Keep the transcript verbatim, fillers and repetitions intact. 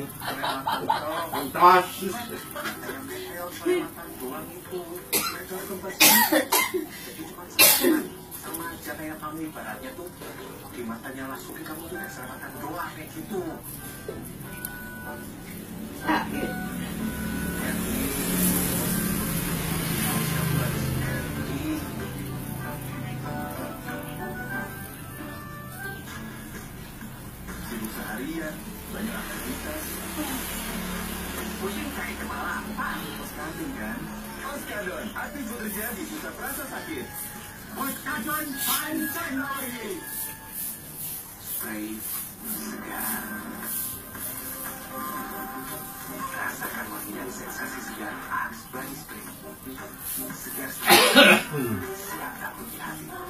Kasus. Sama aja kayak kamu ibaratnya tuh di matanya Lasuki kamu tuh udah selamatan doang kayak gitu. Sakit. Sibuk seharian, banyak aktivitas. Pusing kayak kepala apa? Oskadon kan? Oskadon, hati bekerja di pusat rasa sakit. Oskadon pancen lagi. Spray segar. Rasakan wangi dan sensasi segar Axe Body Spray. Segar sekali. Siap takut di hati.